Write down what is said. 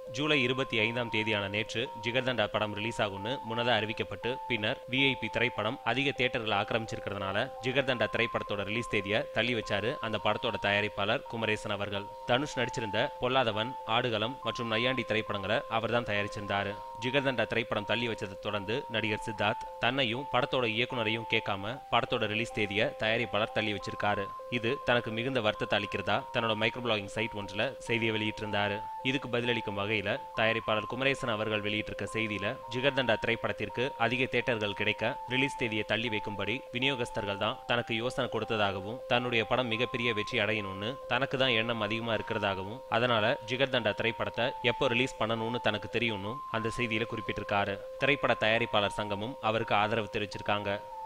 ஜூலை 25ஆம் தேதியான நேற்று ஜிகர்தண்டா படம் ரிலீஸ் ஆகும்னு முன்னதாக அறிவிக்கப்பட்டு பின்னர் விஐபி திரைப்படம் அதிக தியேட்டர்களை ஆக்கிரமிச்சிருக்கிறதுனால ஜிகர்தண்டா திரைப்படத்தோட ரிலீஸ் தேதியை தள்ளி வச்சாரு அந்த படத்தோட தயாரிப்பாளர் குமரேசன் அவர்கள். தனுஷ் நடிச்சிருந்த பொல்லாதவன், ஆடுகளம் மற்றும் நையாண்டி திரைப்படங்களை அவர் தான் தயாரிச்சிருந்தாரு. ஜிகர்தண்டா திரைப்படம் தள்ளி வச்சதை தொடர்ந்து நடிகர் சித்தார்த் தன்னையும் படத்தோட இயக்குனரையும் கேட்காம படத்தோட ரிலீஸ் தேதியை தயாரிப்பாளர் தள்ளி வச்சிருக்காரு. இது தனக்கு மிகுந்த வருத்தத்தை அளிக்கிறதா தன்னோட மைக்ரோ பிளாகிங் சைட் ஒன்றில் செய்தியை வெளியிட்டிருந்தாரு. இதுக்கு பதிலளிக்கும் வகையில தயாரிப்பாளர் குமரேசன் அவர்கள் வெளியிட்டிருக்க செய்தியில ஜிகர்தண்டா திரைப்படத்திற்கு அதிக தியேட்டர்கள் கிடைக்க ரிலீஸ் தேதியை தள்ளி வைக்கும்படி விநியோகஸ்தர்கள் தான் தனக்கு யோசனை கொடுத்ததாகவும் தன்னுடைய படம் மிகப்பெரிய வெற்றி அடையணும்னு தனக்கு தான் எண்ணம் அதிகமா இருக்கிறதாகவும் அதனால ஜிகர்தண்டா திரைப்படத்தை எப்போ ரிலீஸ் பண்ணணும்னு தனக்கு தெரியும்னு அந்த செய்தியில குறிப்பிட்டிருக்காரு. திரைப்பட தயாரிப்பாளர் சங்கமும் அவருக்கு ஆதரவு தெரிவிச்சிருக்காங்க.